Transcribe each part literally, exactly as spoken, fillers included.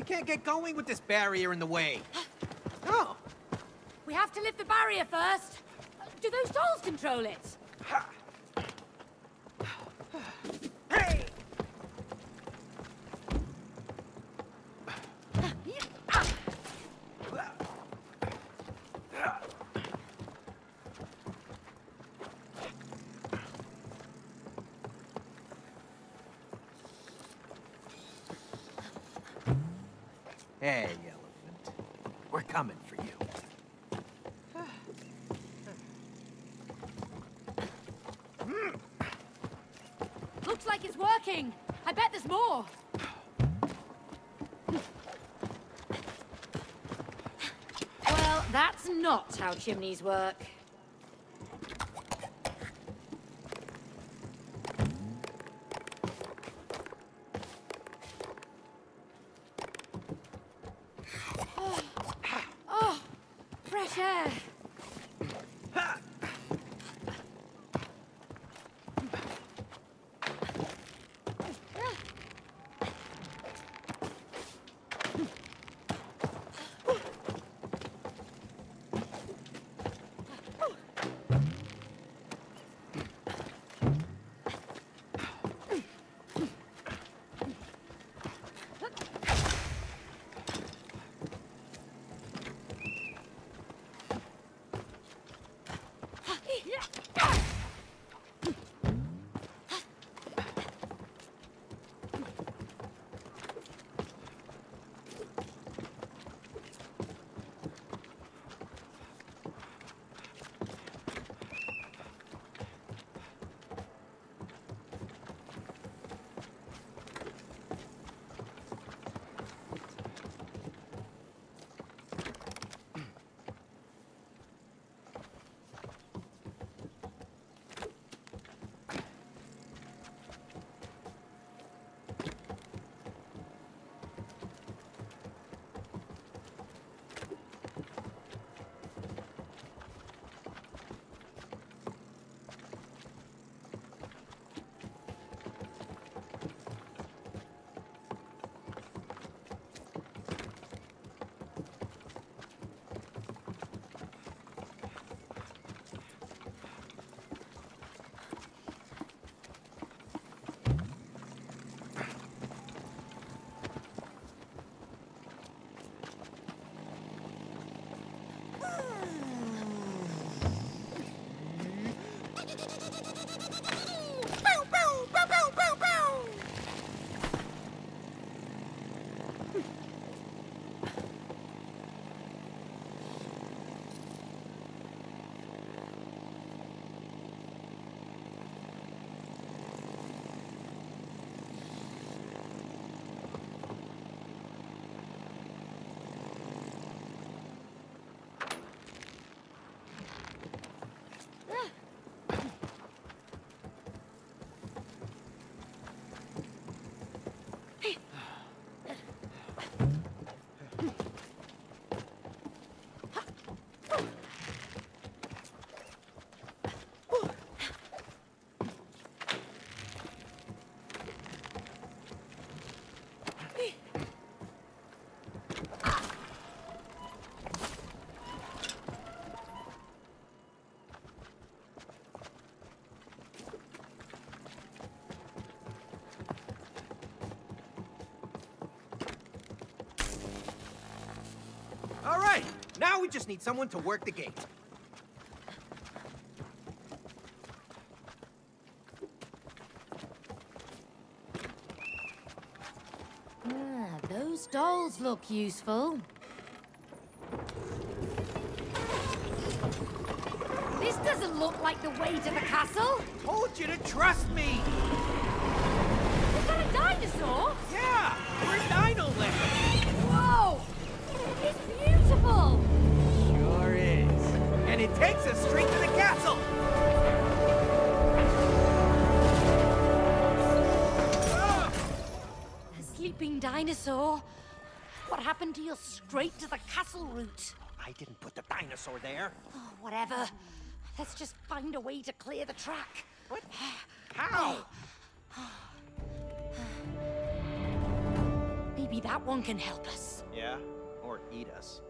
can't get going with this barrier in the way. Oh. We have to lift the barrier first. Do those dolls control it? Hey! Hey, elephant. We're coming for you. Looks like it's working. I bet there's more. Well, that's not how chimneys work. Oh, oh, fresh air. All right, now we just need someone to work the gate. Ah, those dolls look useful. This doesn't look like the way to the castle. Told you to trust me. Is that a dinosaur? Yeah, we're Dino Land. Whoa! It's beautiful! Sure is. And it takes us straight to the castle. A sleeping dinosaur? What happened to your straight to the castle route? I didn't put the dinosaur there. Oh, whatever. Let's just find a way to clear the track. What? How? Maybe Maybe that one can help us. Yeah, or eat us.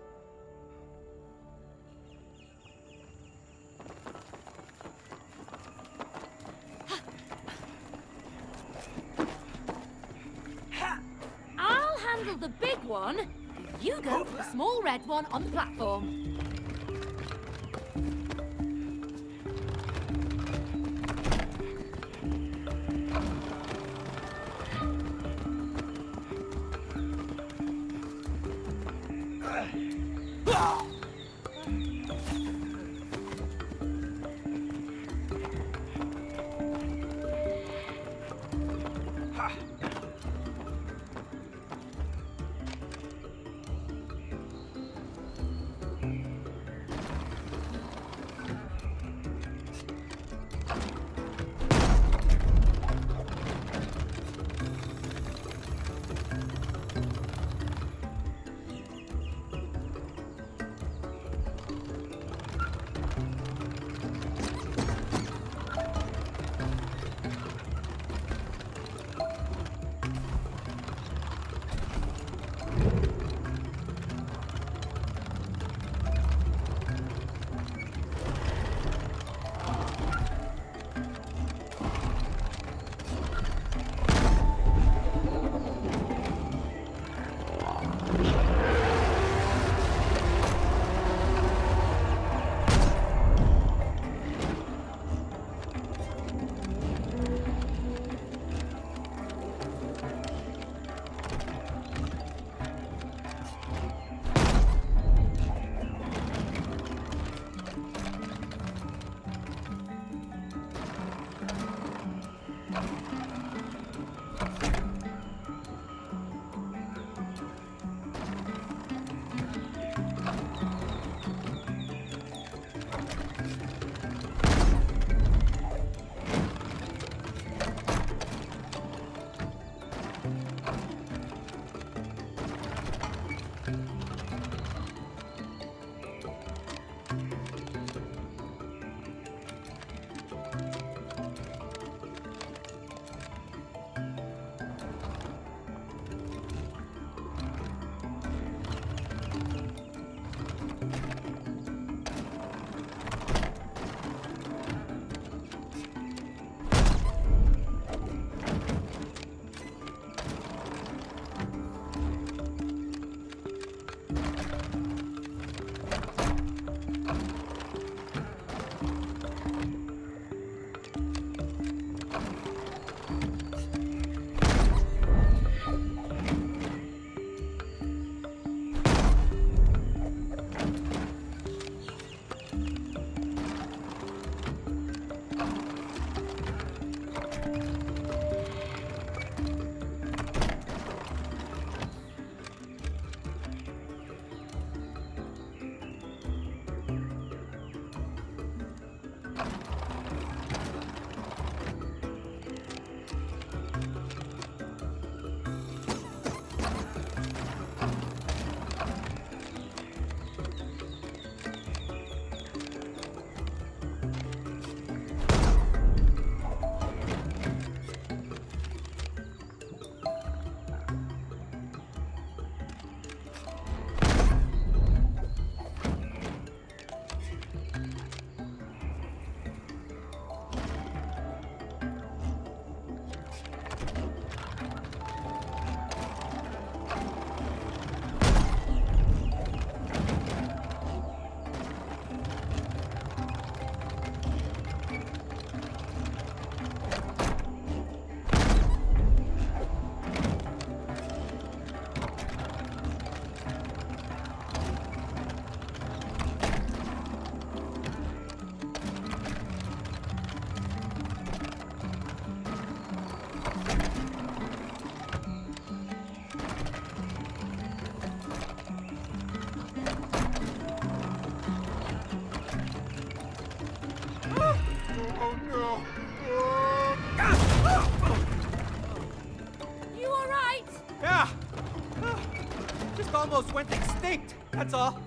I'll handle the big one. You go for the small red one on the platform. almost went extinct, that's all.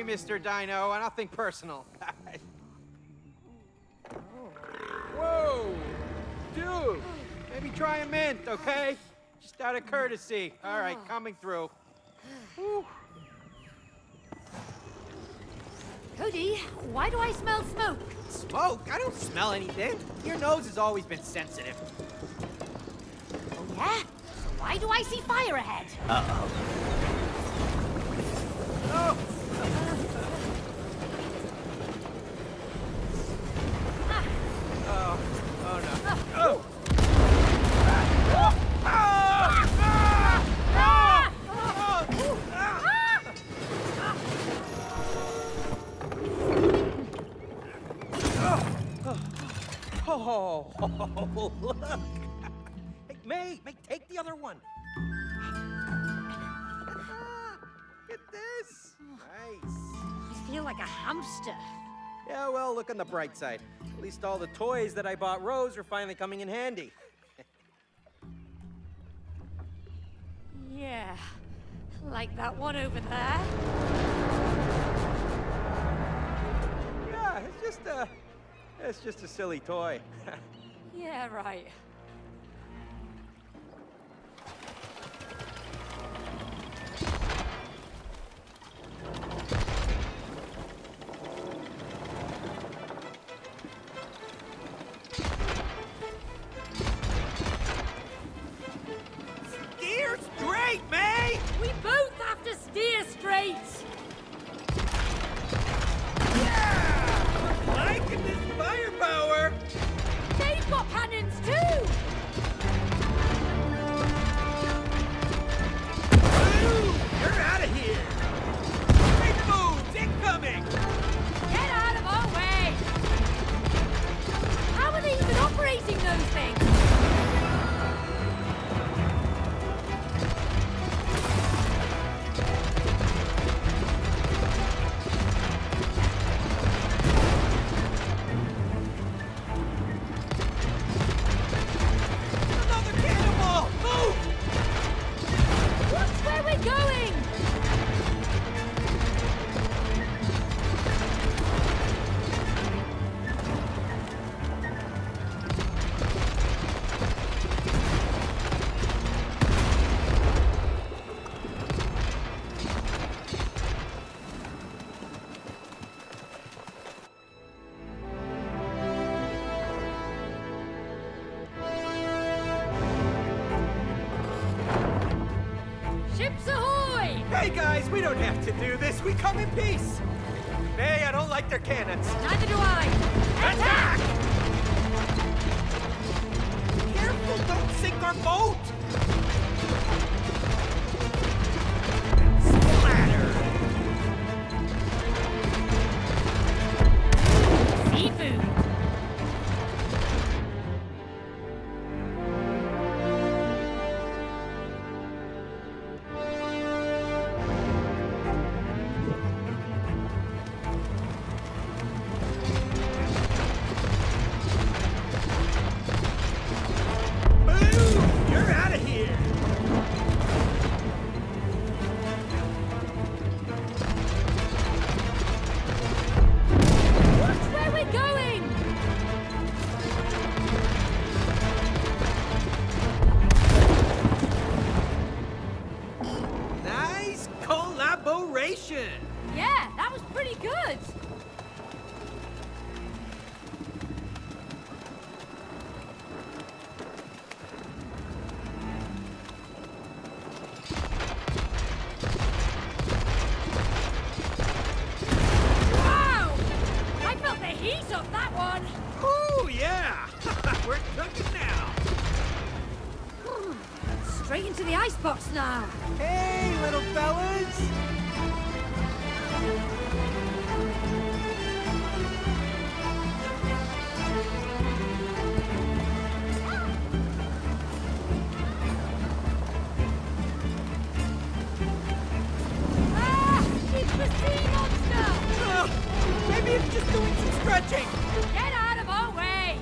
Mister Dino. Nothing personal. Whoa! Dude! Maybe try a mint, okay? Just out of courtesy. All right, coming through. Whew. Cody, why do I smell smoke? Smoke? I don't smell anything. Your nose has always been sensitive. Oh, yeah? So why do I see fire ahead? Uh-oh. Oh! Oh, oh no. Oh! Oh, look! Hey, May, May, take the other one. Look at this. Nice. I feel like a hamster. Yeah, well, look on the bright side. At least all the toys that I bought Rose are finally coming in handy. Yeah, like that one over there. Yeah, it's just a, it's just a silly toy. Yeah, right. Steer straight, May! We both have to steer straight. Yeah! Liking this firepower! They've got cannons too. Boom! You're out of here! Big moves incoming! Get out of our way. How are they even operating those things? Ships ahoy! Hey guys, we don't have to do this. We come in peace. May, I don't like their cannons. Neither do I. Attack! Careful, don't sink our boat! Splatter! Seafood. You're out of here! Watch where we're going! Nice collaboration! Yeah, that was pretty good. Wow! I felt the heat of that one. Oh yeah! We're cooking now! Straight into the icebox now. Hey, little fellas! Ah! It's the sea monster! Oh, maybe it's just doing some stretching! Get out of our way!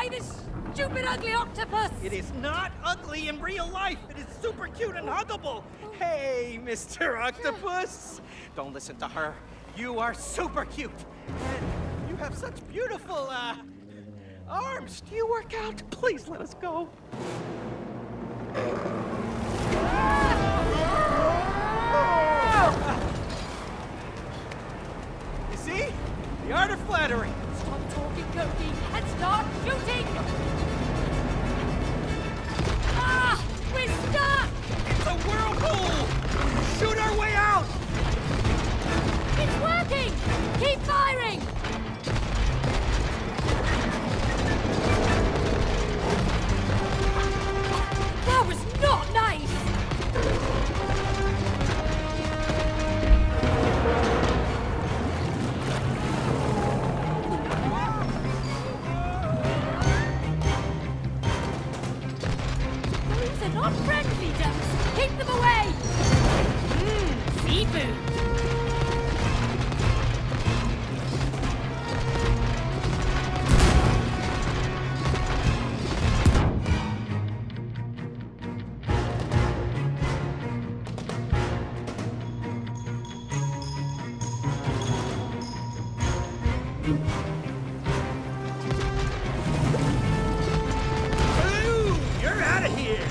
by this stupid, ugly octopus! It is not ugly in real life. It is super cute and huggable. Hey, Mister Octopus. Don't listen to her. You are super cute. And you have such beautiful, uh, arms. Do you work out? Please let us go. You see? The art of flattery. Stop talking, Cody, and start shooting! Ah! We're stuck! It's a whirlpool! Shoot our way out! It's working! Keep firing! That was not nice! Those are not friendly ducks! Keep them away! Mmm, seafood! Ooh, you're out of here!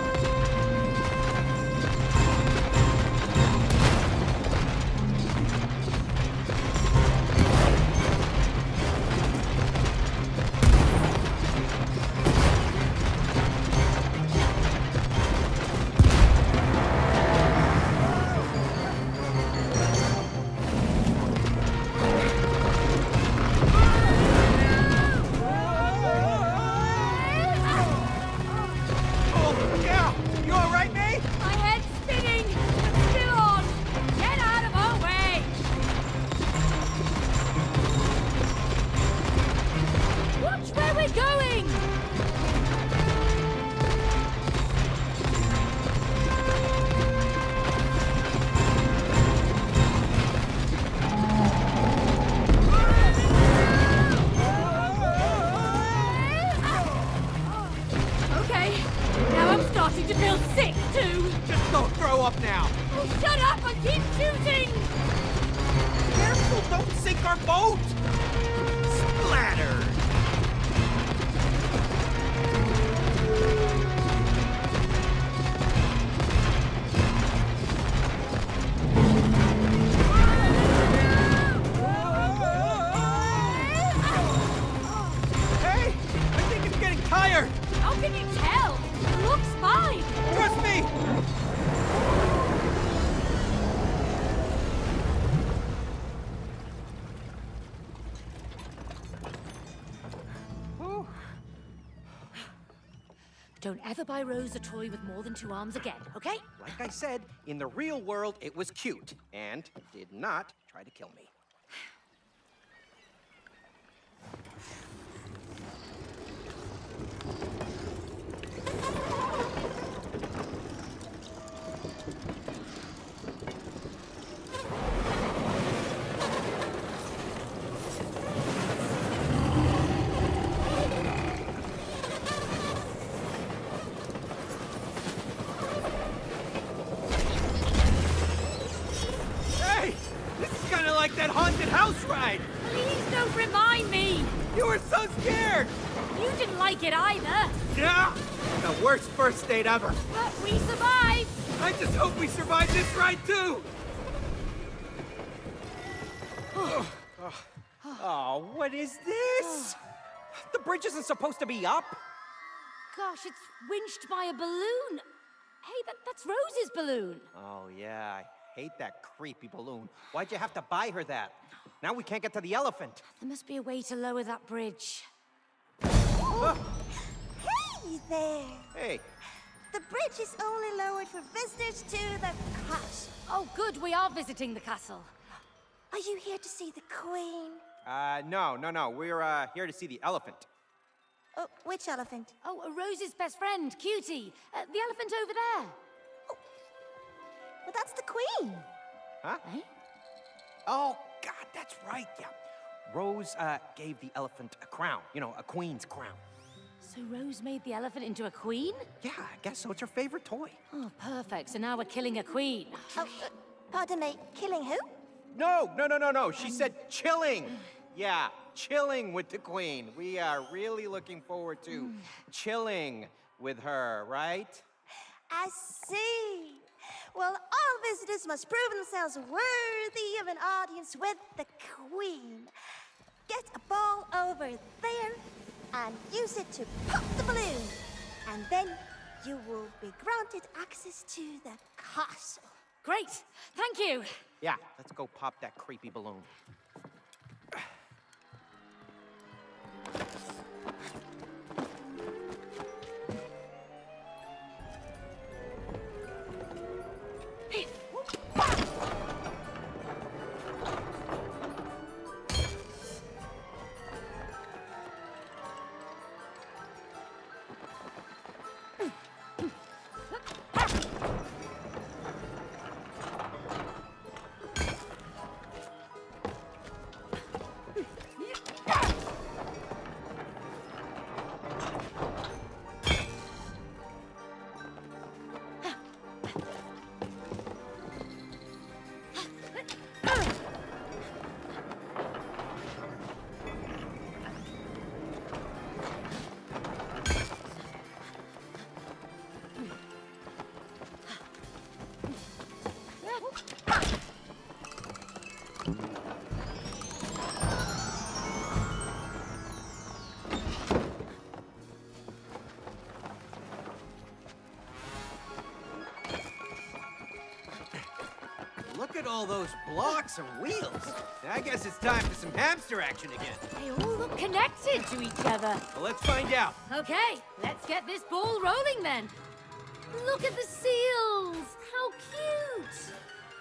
Oh, yeah! You all right, May? My head's spinning! I'm still on! Get out of our way! Watch where we're going! Okay, now I'm starting to feel sick too! Just don't throw up now. Oh, shut up and keep shooting! Careful, don't sink our boat! Splatter! Hey, I think it's getting tired. How can you tell? It looks fine! Trust me. Whew. Don't ever buy Rose a toy with more than two arms again, okay? Like I said, in the real world, it was cute and did not try to kill me. Hey, this is kind of like that haunted house ride. Please don't remind me! You were so scared. You didn't like it either! Yeah, the worst first date ever. But we survived! I just hope we survive this ride too. Oh, what is this? The bridge isn't supposed to be up. Gosh, it's winched by a balloon! Hey, that, that's Rose's balloon! Oh, yeah, I hate that creepy balloon. Why'd you have to buy her that? Now we can't get to the elephant. There must be a way to lower that bridge. Ah, Hey there! hey, The bridge is only lowered for visitors to the castle. Oh, good, we are visiting the castle. Are you here to see the queen? uh, no, no, no, we're, uh, here to see the elephant. Oh, which elephant? Oh, uh, Rose's best friend, Cutie. Uh, the elephant over there. Well, that's the queen. Huh? Eh? Oh, God, that's right, yeah. Rose, uh, gave the elephant a crown. You know, a queen's crown. So Rose made the elephant into a queen? Yeah, I guess so. It's her favorite toy. Oh, perfect. So now we're killing a queen. Oh, uh, pardon me, killing who? No, no, no, no, no. She said chilling. Yeah, chilling with the queen. We are really looking forward to chilling with her, right? I see. Well, all visitors must prove themselves worthy of an audience with the Queen. Get a ball over there and use it to pop the balloon. And then you will be granted access to the castle. Great. Thank you. Yeah, let's go pop that creepy balloon. Look at all those blocks and wheels. I guess it's time for some hamster action again. They all look connected to each other. Well, let's find out. Okay, let's get this ball rolling then. Look at the seals. How cute.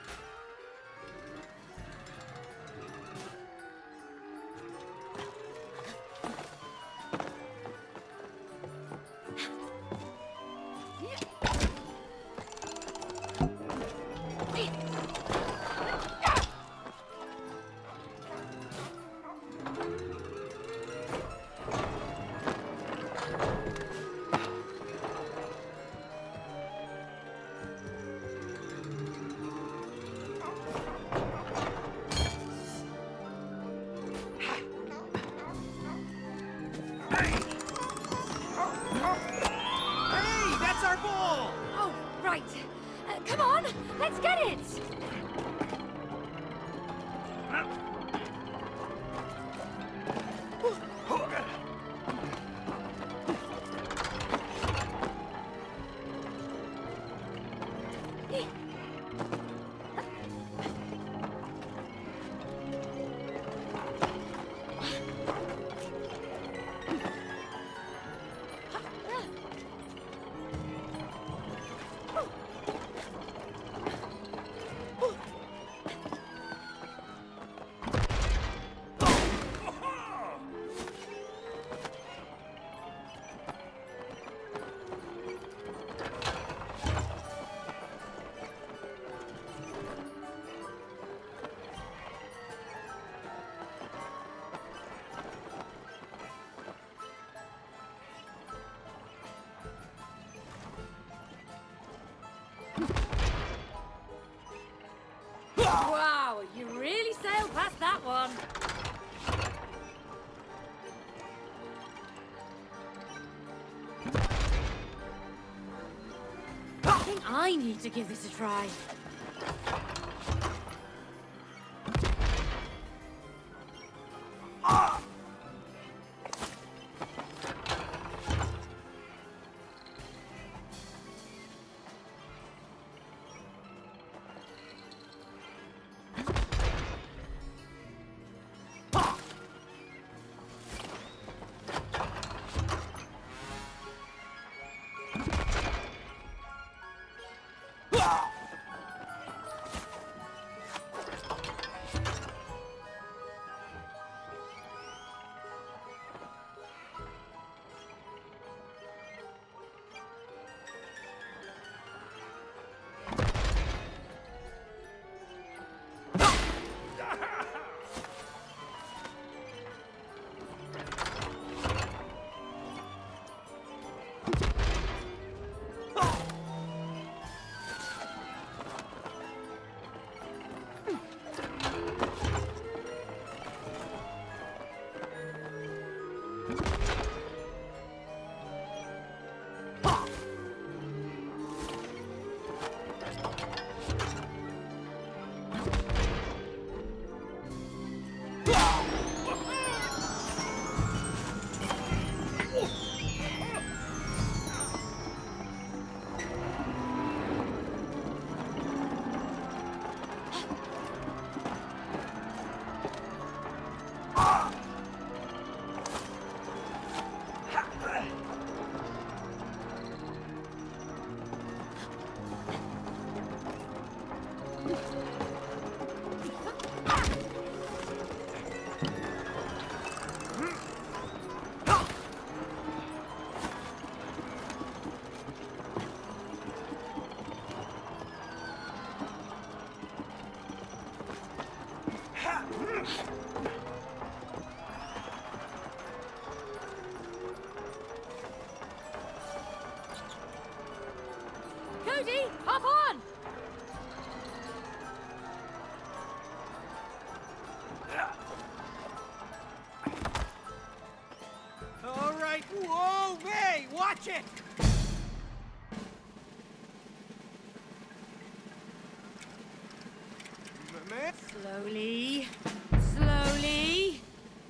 Hey, that's our ball! Oh, right. Uh, come on, let's get it. Wow, you really sailed past that one. I think I need to give this a try. Cody, hop on! All right. Whoa, May, watch it! May? Slowly, slowly.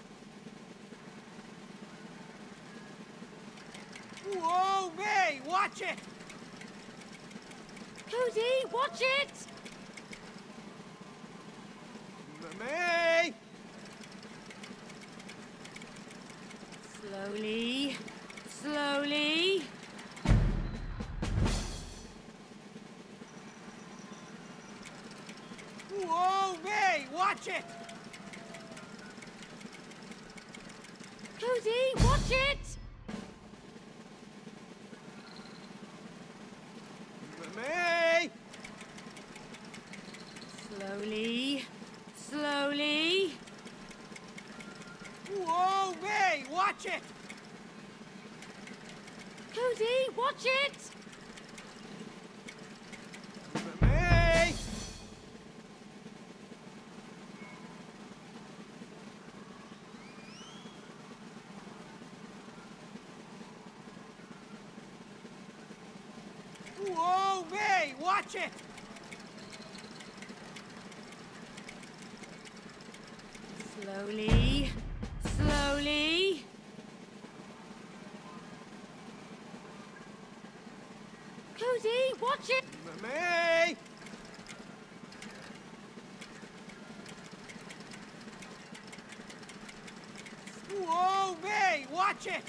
Whoa, May, watch it! Cody, watch it! May! Slowly, slowly. Whoa, May, watch it! Cody, watch it! May! Slowly, slowly. Whoa, May, watch it! Cody, watch it! May! Whoa, May, watch it! Slowly, slowly. Cody, watch it! May! Whoa, May, watch it!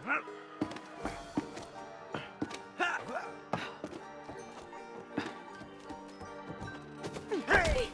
Hey!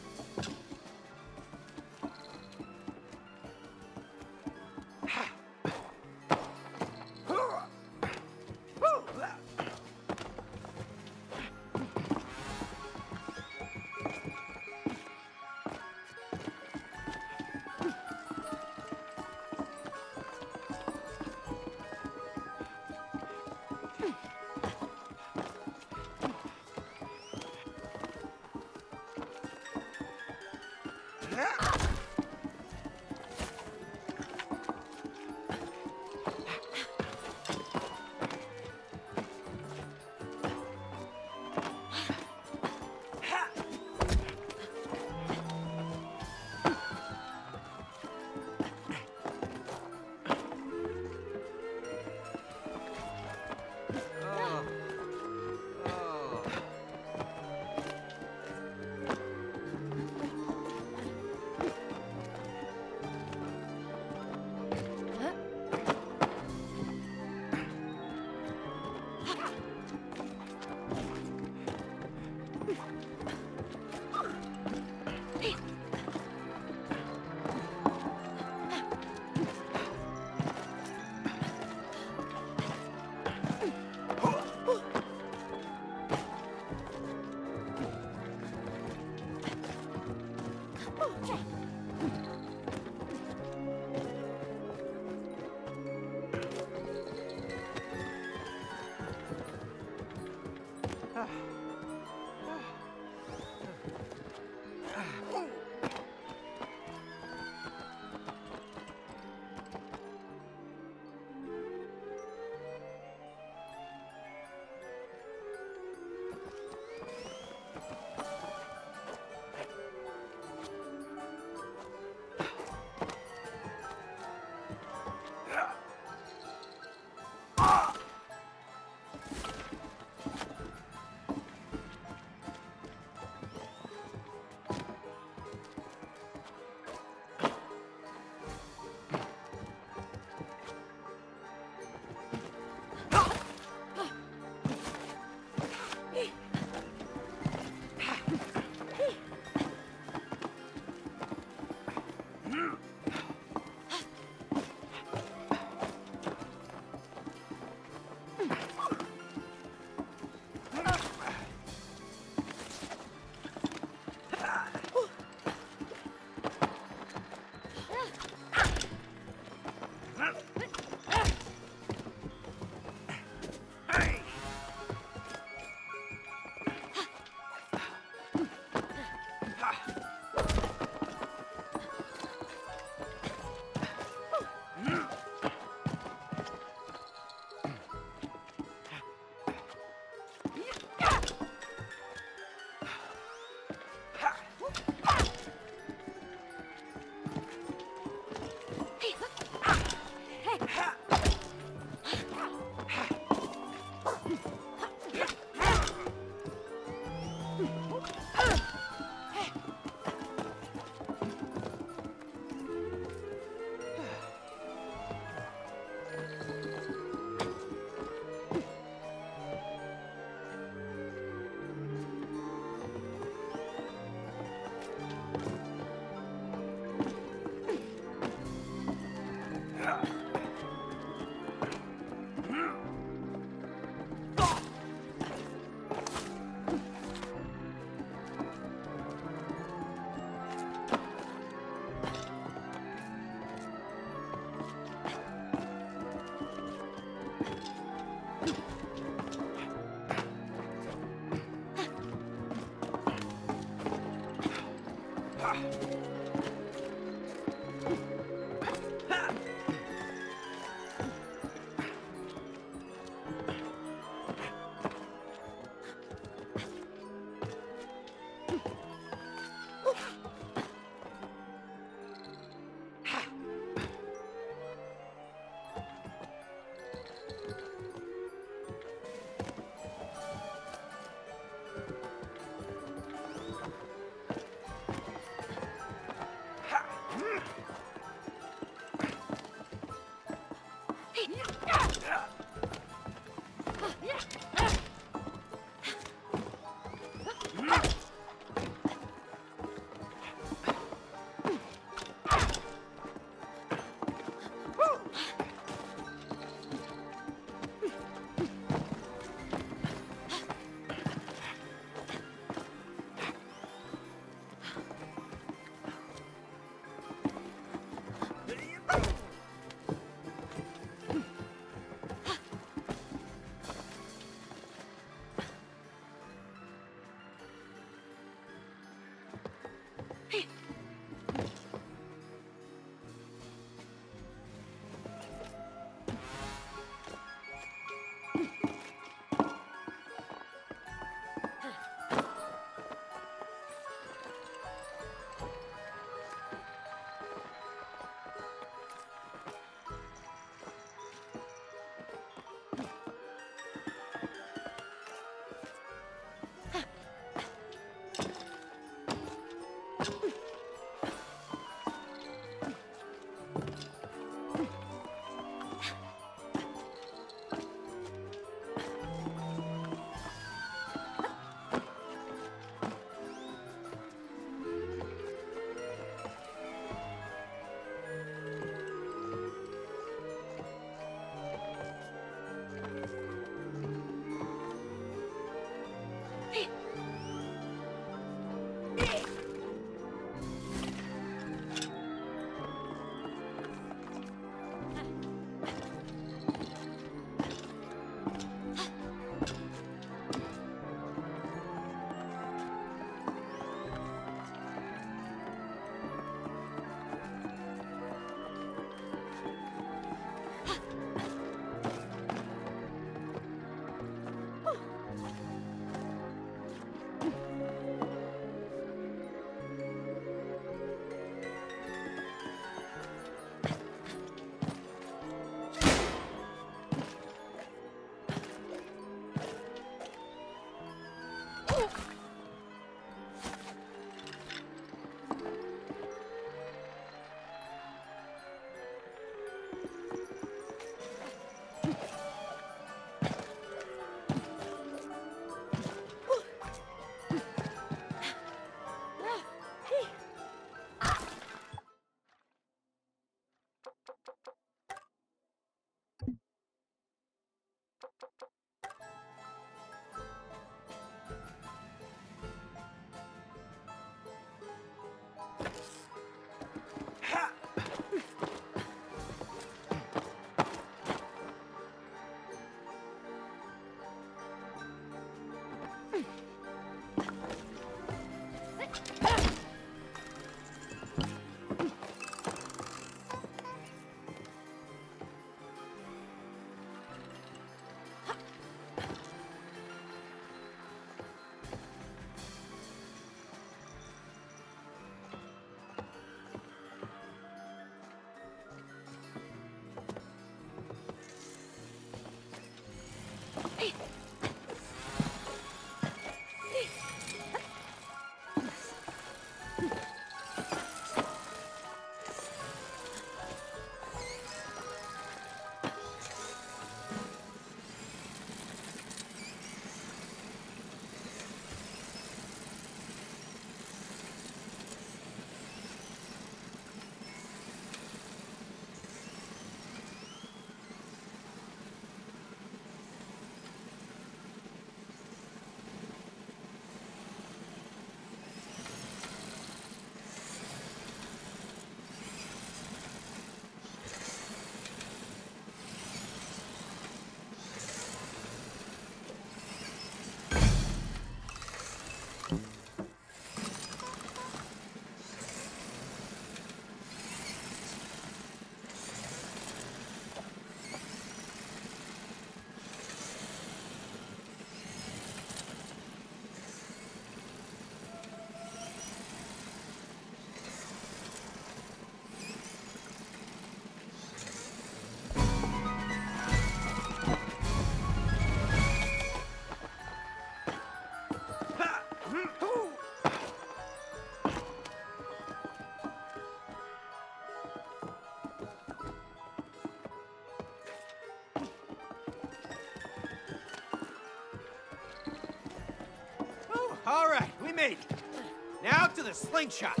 All right, we made it. Now to the slingshot.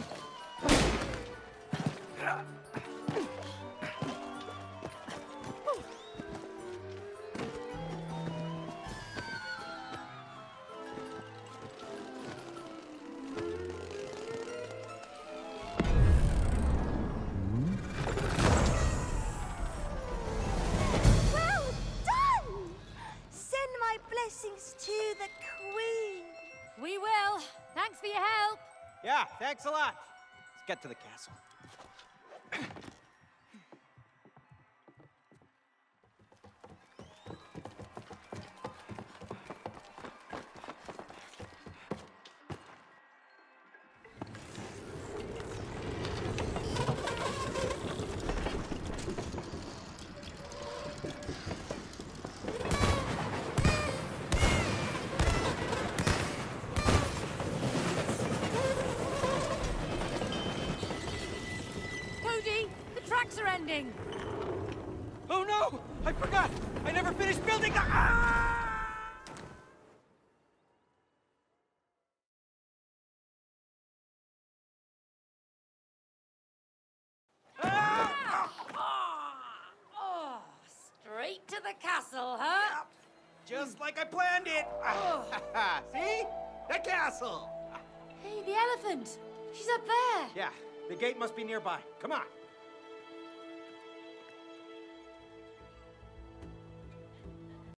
Well done! Send my blessings to the Queen. We will. Thanks for your help. Yeah, thanks a lot. Let's get to the castle. Cody, the tracks are ending. Oh no! I forgot! I never finished building the... Ah! Ah! Oh, straight to the castle, huh? Just like I planned it! See? The castle! Hey, the elephant. She's up there. Yeah, the gate must be nearby. Come on.